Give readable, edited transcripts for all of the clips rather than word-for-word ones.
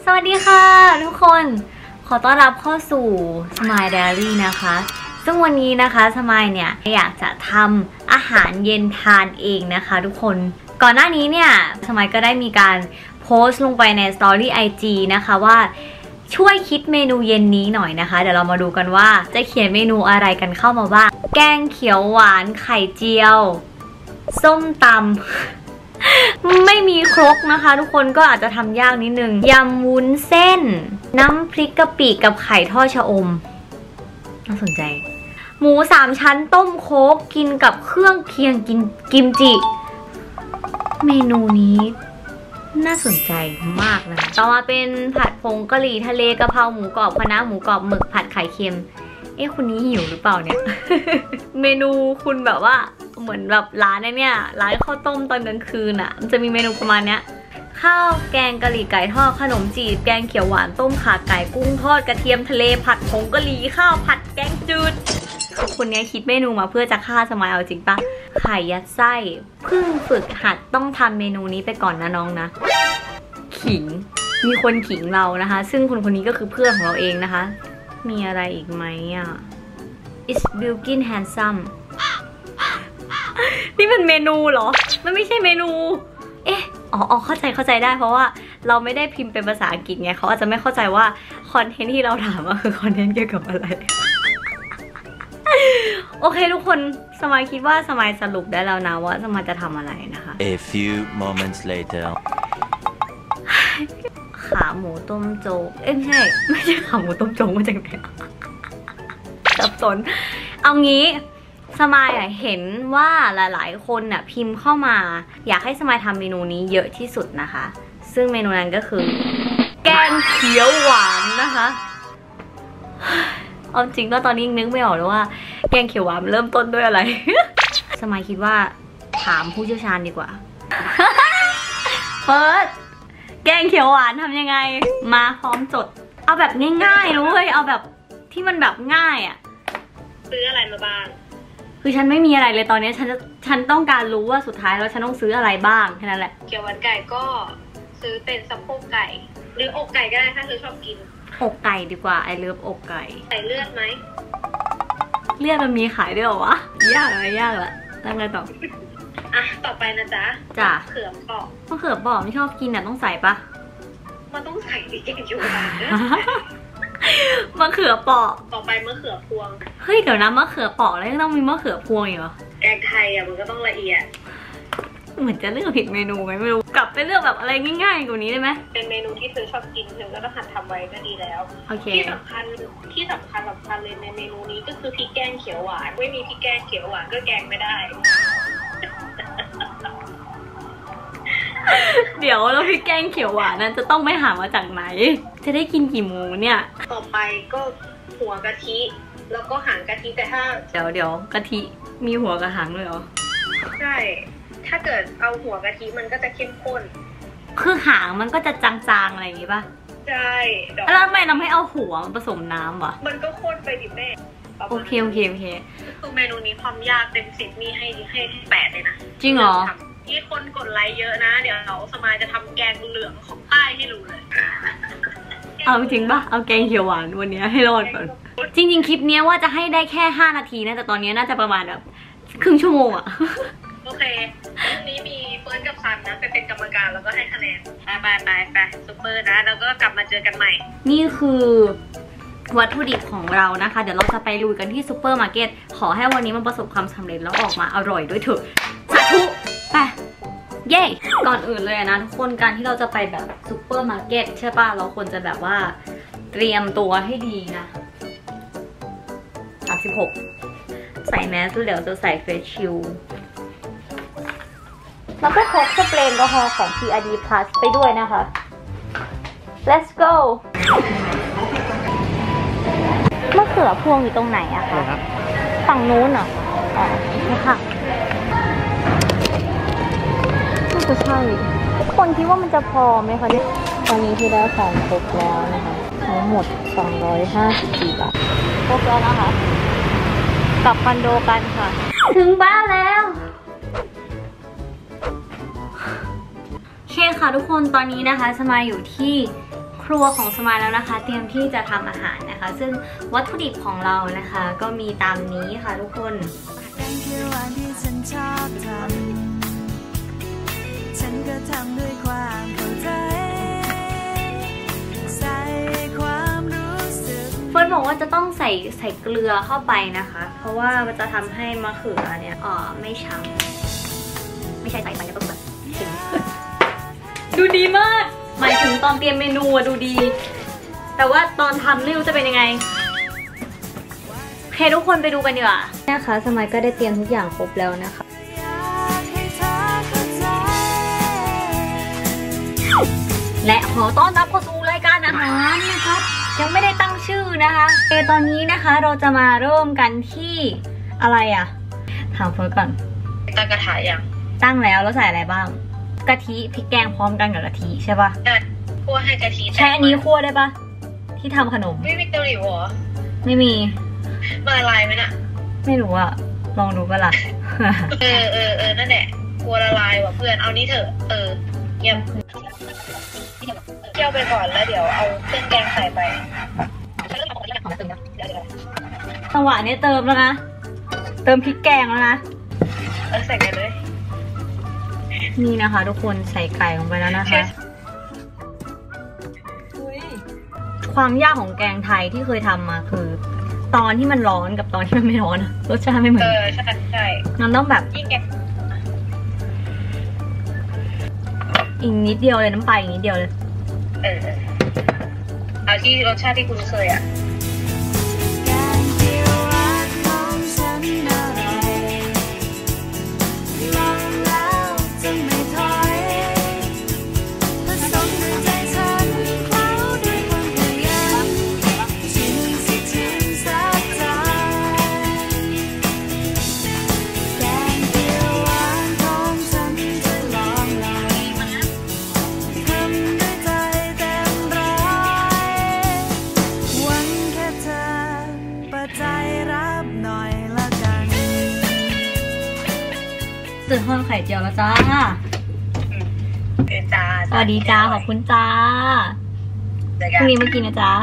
สวัสดีค่ะทุกคนขอต้อนรับเข้าสู่ Smile Diary นะคะซึ่งวันนี้นะคะสมายเนี่ยอยากจะทำอาหารเย็นทานเองนะคะทุกคนก่อนหน้านี้เนี่ยสมายก็ได้มีการโพสต์ลงไปใน Story IG นะคะว่าช่วยคิดเมนูเย็นนี้หน่อยนะคะเดี๋ยวเรามาดูกันว่าจะเขียนเมนูอะไรกันเข้ามาบ้างแกงเขียวหวานไข่เจียวส้มตำไม่มีครกนะคะทุกคนก็อาจจะทำยากนิดนึงยำวุ้นเส้นน้ำพริกกะปิกับไข่ทอดชะอมน่าสนใจหมู3ชั้นต้มโค้กกินกับเครื่องเคียงกินกิมจิเมนูนี้น่าสนใจมากนะคะต่อมาเป็นผัดผงกะหรี่ทะเลกะเพราหมูกรอบคะน้าหมูกรอบหมึกผัดไข่เค็มคุณนี้หิวหรือเปล่าเนี่ย เมนูคุณแบบว่าเหมือนแบบร้านเนี่ยร้านข้าวต้มตอนกลางคืนอ่ะมันจะมีเมนูประมาณเนี้ยข้าวแกงกะหรี่ไก่ทอดขนมจีบแกงเขียวหวานต้มข่าไก่กุ้งทอดกระเทียมทะเลผัดผงกะหรี่ข้าวผัดแกงจืดคนนี้คิดเมนูมาเพื่อจะฆ่าสมัยเอาจริงปะไข่ยัดไส้เพิ่งฝึกหัดต้องทำเมนูนี้ไปก่อนนะน้องนะขิงมีคนขิงเรานะคะซึ่งคนนี้ก็คือเพื่อนของเราเองนะคะมีอะไรอีกไหมอ่ะ It's Bilkin Handsome นี่เป็นเมนูเหรอมันไม่ใช่เมนูเข้าใจได้เพราะว่าเราไม่ได้พิมพ์เป็นภาษาอังกฤษไงเขาอาจจะไม่เข้าใจว่าคอนเทนต์ที่เราถามว่าคือคอนเทนต์เกี่ยวกับอะไร โอเคทุกคนสมัยคิดว่าสมัยสรุปได้แล้วนะว่าสมัยจะทำอะไรนะคะ A few moments later ขาหมูต้มโจ๊กไม่ใช่ขาหมูต้มโจ๊กมาจากไหนสับสนเอางี้สมายเห็นว่าหลายๆคนพิมพ์เข้ามาอยากให้สมายทำเมนูนี้เยอะที่สุดนะคะซึ่งเมนูนั้นก็คือแกงเขียวหวานนะคะเอาจริงว่าตอนนี้นึกไม่ออกเลยว่าแกงเขียวหวานเริ่มต้นด้วยอะไร สมายคิดว่าถามผู้เชี่ยวชาญดีกว่า เฟิร์สแกงเขียวหวานทำยังไงมาพร้อมจดเอาแบบง่ายๆเลยเอาแบบที่มันแบบง่ายอ่ะซื้ออะไรมาบ้างคือฉันไม่มีอะไรเลยตอนนี้ฉันต้องการรู้ว่าสุดท้ายแล้วฉันต้องซื้ออะไรบ้างแค่นั้นแหละเขียวหวานไก่ก็ซื้อเป็นสะโพกไก่หรืออกไก่ก็ได้ถ้าเธอชอบกินอกไก่ดีกว่าไอเลิฟอกไก่ใส่เลือดไหมเลือดมันมีขายด้วยเหรอวะยากละแล้วไงต่อต่อไปนะจ๊ะจ้ะมะเขือเปราะมะเขือเปราะไม่ชอบกินต้องใส่ปะมันต้องใส่ดิแกงเขียวหวานมะเขือเปราะต่อไปมะเขือพวงเฮ้ยเดี๋ยวนะมะเขือเปราะแล้วยังต้องมีมะเขือพวงอีกเหรอแกงไทยมันก็ต้องละเอียดเหมือนจะเลือกผิดเมนูไหมไม่รู้กลับไปเลือกแบบอะไรง่ายๆกว่านี้ได้ไหมเป็นเมนูที่เธอชอบกินเธอก็ต้องหัดทำไว้ก็ดีแล้วโอเคที่สำคัญเลยในเมนูนี้ก็คือพริกแกงเขียวหวานไม่มีพริกแกงเขียวหวานก็แกงไม่ได้เดี๋ยวแล้วพริกแกงเขียวหวานนั้นจะต้องไปหามาจากไหนจะได้กินกี่โมงเนี่ยต่อไปก็หัวกะทิแล้วก็หางกะทิแต่ถ้าเดี๋ยวกะทิมีหัวกับหางเลยเหรอใช่ถ้าเกิดเอาหัวกะทิมันก็จะเข้มข้นคือหางมันก็จะจางๆอะไรอย่างงี้ป่ะใช่แล้วทำไมเราไม่เอาหัวมันผสมน้ำวะมันก็ข้นไปดิแม่โอเคคือเมนูนี้ความยากเต็ม10นี่ให้8เลยนะจริงเหรอที่คนกดไลค์เยอะนะเดี๋ยวเราสมายจะทำแกงเหลืองของใต้ให้ดูเลยเอาจริงป่ะเอาแกงเขียวหวานวันนี้ให้รอดก่อนจริงๆคลิปนี้ว่าจะให้ได้แค่5 นาทีนะแต่ตอนนี้น่าจะประมาณแบบครึ่งชั่วโมงอะโอเควันนี้มีเฟิร์นกับซันนะไปเป็นกรรมการแล้วก็ให้คะแนนไปซุปเปอร์นะแล้วก็กลับมาเจอกันใหม่นี่คือวัตถุดิบของเรานะคะเดี๋ยวเราจะไปลุยกันที่ซูเปอร์มาร์เก็ตขอให้วันนี้มันประสบความสำเร็จแล้วออกมาอร่อยด้วยเถอะสาธุไปเย่ก่อนอื่นเลยนะทุกคนการที่เราจะไปแบบซูเปอร์มาร์เก็ตใช่ป่ะเราควรจะแบบว่าเตรียมตัวให้ดีนะ36ใส่แมสเดี๋ยวจะใส่เฟสชิลแล้วก็พกสเปรย์แอลกอฮอล์ของ PRD Plus ไปด้วยนะคะ Let's go มะเขือพวงอยู่ตรงไหนอะคะฝั่งนู้นเหรอนี่ค่ะน่าจะใช่คนคิดว่ามันจะพอไหมคะเนี่ยตอนนี้ที่ได้ของครบแล้วนะคะทั้งหมด254 บาทครบแล้วนะคะกลับคอนโดกันค่ะถึงบ้านแล้วโอเคค่ะทุกคนตอนนี้นะคะสมายอยู่ที่ครัวของสมายแล้วนะคะเตรียมที่จะทำอาหารนะคะซึ่งวัตถุดิบของเรานะคะก็มีตามนี้ค่ะทุกคนฉันก็ทำด้วยความเข้าใจใส่ความรู้สึกเฟิร์นบอกว่าจะต้องใส่เกลือเข้าไปนะคะเพราะว่ามันจะทำให้มะเขือเนี่ยไม่ช้ำไม่ใช่ใส่ไปแล้วก็แบบเค็มดูดีมากหมายถึงตอนเตรียมเมนูดูดีแต่ว่าตอนทำไม่รู้จะเป็นยังไงโอเคทุกคนไปดูกันดีกว่านะคะสมัยก็ได้เตรียมทุกอย่างครบแล้วนะคะและขอต้อนรับเข้าสู่รายการอาหารนะครับยังไม่ได้ตั้งชื่อนะคะตอนนี้นะคะเราจะมาเริ่มกันที่อะไรอะถามเฟิร์สก่อนตั้งกระทะยังตั้งแล้วใส่อะไรบ้างกะทิพริกแกงพร้อมกันกับกะทิใช่ปะคั่วให้กะทิใช่อันนี้คั่วได้ปะที่ทำขนมไม่มีเตาหลิวเหรอไม่มีมาละลายไหมน่ะไม่รู้อะลองดูปะล่ะนั่นแหละกลัวละลายว่ะเพื่อนเอานี่เถอะเยี่ยมเคี่ยวไปก่อนแล้วเดี๋ยวเอาเครื่องแกงใส่ไปจังหวะนี้เติมแล้วนะเติมพริกแกงแล้วนะใส่กันเลยนี่นะคะทุกคนใส่ไก่ลงไปแล้วนะคะความยากของแกงไทยที่เคยทำมาคือตอนที่มันร้อนกับตอนที่มันไม่ร้อนรสชาติไม่เหมือนใช่มันต้องแบบอีกนิดเดียวเลยน้ำปลาอีกนิดเดียวเลยเอาที่รสชาติที่คุณเคยอะตื่นทอดไข่เจียวแล้วจ้าสวัสดีจ้าขอบคุณจ้าพรุ่งนี้มากินนะจ้า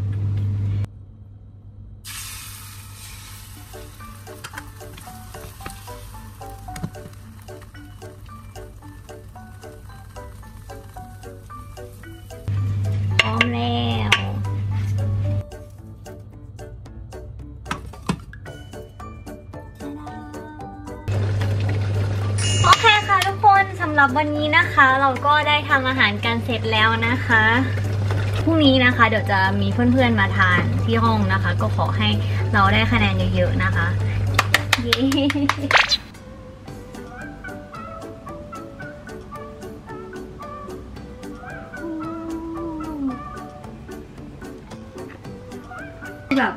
พร้อมแล้วโอเคค่ะทุกคนสำหรับวันนี้นะคะเราก็ได้ทำอาหารกันเสร็จแล้วนะคะพรุ่งนี้นะคะเดี๋ยวจะมีเพื่อนๆมาทานที่ห้องนะคะก็ขอให้เราได้คะแนนเยอะๆนะคะเย้แบบ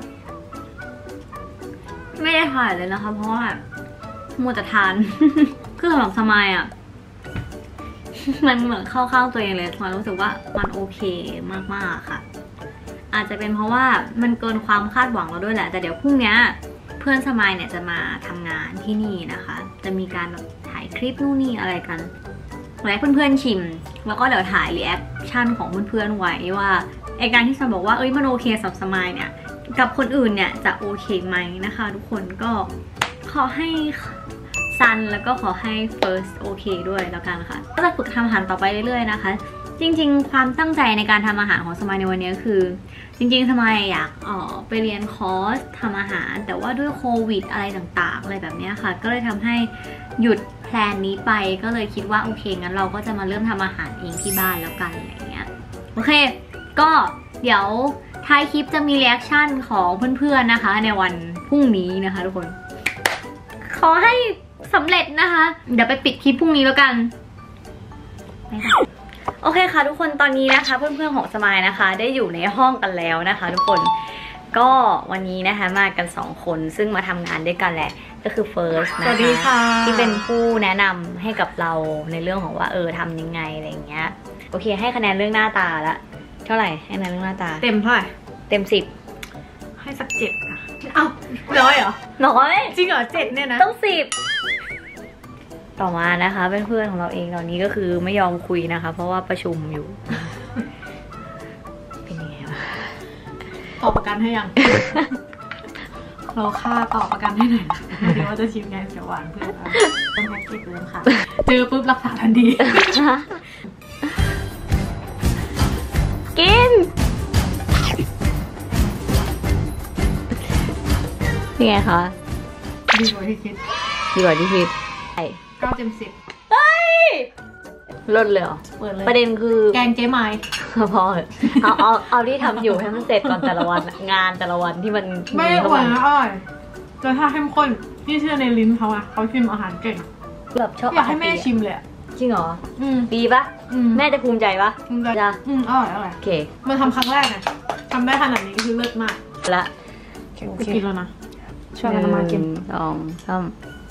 ไม่ได้ถ่ายเลยนะคะเพราะว่ามัวแต่ทานคือสำหรับสมัยอ่ะมันเหมือนเข้าข้างตัวเองเลยสมัยรู้สึกว่ามันโอเคมากๆค่ะอาจจะเป็นเพราะว่ามันเกินความคาดหวังเราด้วยแหละแต่เดี๋ยวพรุ่งนี้เพื่อนสมัยเนี่ยจะมาทำงานที่นี่นะคะจะมีการแบบถ่ายคลิปนู่นนี่อะไรกันให้เพื่อนๆชิมแล้วก็เดี๋ยวถ่ายรีแอคชั่นของเพื่อนๆไว้ว่าไอการที่สมัยบอกว่ามันโอเคสำหรับสมัยเนี่ยกับคนอื่นเนี่ยจะโอเคไหมนะคะทุกคนก็ขอให้ซันแล้วก็ขอให้ First โอเคด้วยแล้วกันค่ะก็จะฝึกทำอาหารต่อไปเรื่อยๆนะคะจริงๆความตั้งใจในการทำอาหารของสมัยในวันนี้คือจริงๆสมัยอยากไปเรียนคอร์สทำอาหารแต่ว่าด้วยโควิดอะไรต่างๆอะไรแบบนี้ค่ะก็เลยทำให้หยุดแพลนนี้ไปก็เลยคิดว่าโอเคงั้นเราก็จะมาเริ่มทำอาหารเองที่บ้านแล้วกันอะไรเงี้ยโอเคก็เดี๋ยวท้ายคลิปจะมีรีแอคชั่นของเพื่อนๆนะคะในวันพรุ่งนี้นะคะทุกคนขอให้สำเร็จนะคะเดี๋ยวไปปิดคลิปพรุ่งนี้แล้วกันโอเคค่ะทุกคนตอนนี้นะคะเพื่อนๆของสมายนะคะได้อยู่ในห้องกันแล้วนะคะทุกคนก็วันนี้นะคะมากัน2คนซึ่งมาทำงานด้วยกันแหละก็คือ First นะคะสวัสดีค่ะที่เป็นผู้แนะนำให้กับเราในเรื่องของว่าทำยังไงอะไรอย่างเงี้ยโอเคให้คะแนนเรื่องหน้าตาละเท่าไหร่ให้คะแนนเรื่องหน้าตาเต็มเท่าไหร่เต็ม10 ให้สัก7ค่ะอ้าวร้อยเหรอน้อยจริงเหรอ7เนี่ยนะต้อง10 ต่อมานะคะเป็นเพื่อนของเราเองตอนนี้ก็คือไม่ยอมคุยนะคะ เพราะว่าประชุมอยู่ เป็นยังไงวะต่อประกันให้ยัง เราค่าต่อประกันให้หน่อยนะไม่รู้ว่าจะชิมไงเขียวหวานเพื่อนเราเป็นแพ็กเกจเลยค่ะ เจอปุ๊บรักษาทันทีกินนี่ไงคะดีกว่าที่คิดดีกว่าที่คิด 9 เต็ม 10 ลดเลยเหรอเปิดเลยประเด็นคือแกงเจ๊ไม้พอเหอะเอาที่ทำอยู่ให้มันเสร็จก่อนแต่ละวันอะงานแต่ละวันที่มันไม่ได้เข้าหวามานนะอร่อยรสชาติเข้มข้นพี่เชื่อในลิ้นเขาอะเขาชิมอาหารเก่งแบบชอบอยากให้แม่ชิมเลยอะจริงเหรอมดีปะแม่แม่จะภูมิใจปะจะจะอร่อยอร่อยโอเคมันทำครั้งแรกไงทำได้ขนาดนี้คือเลิศมากละไปกินแล้วนะช่วยกันทำมากิน 1 2 3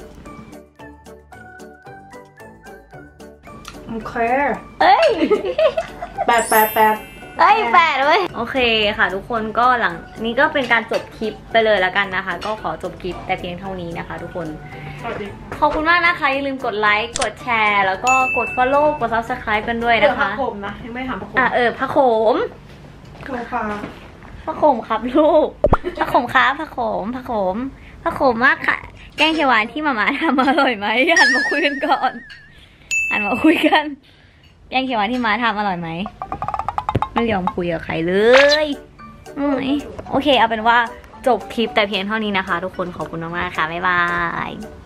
โอเคเอ้ย 8 เอ้ย8เว้ยโอเคค่ะทุกคนก็หลังนี้ก็เป็นการจบคลิปไปเลยแล้วกันนะคะ ก็ขอจบคลิปแต่เพียงเท่านี้นะคะ ทุกคนสวัสดีขอบคุณมากนะคะอย่าลืมกดไลค์กดแชร์แล้วก็กด follow กด subscribe กันด้วยนะคะผักขมนะยังไม่ถามผักขมพระโขมโซฟาพระโขมครับลูกพระโขมครับพระโขมพระโขมพระโขมมากค่ะแกงเขียวหวานที่หมาทำอร่อยไหมหันมาคุยกันก่อนหันมาคุยกันแกงเขียวหวานที่หมาทำอร่อยไหมไม่ยอมคุยกับใครเลยโอเคเอาเป็นว่าจบคลิปแต่เพียงเท่านี้นะคะ ทุกคนขอบคุณมากๆค่ะบ๊ายบาย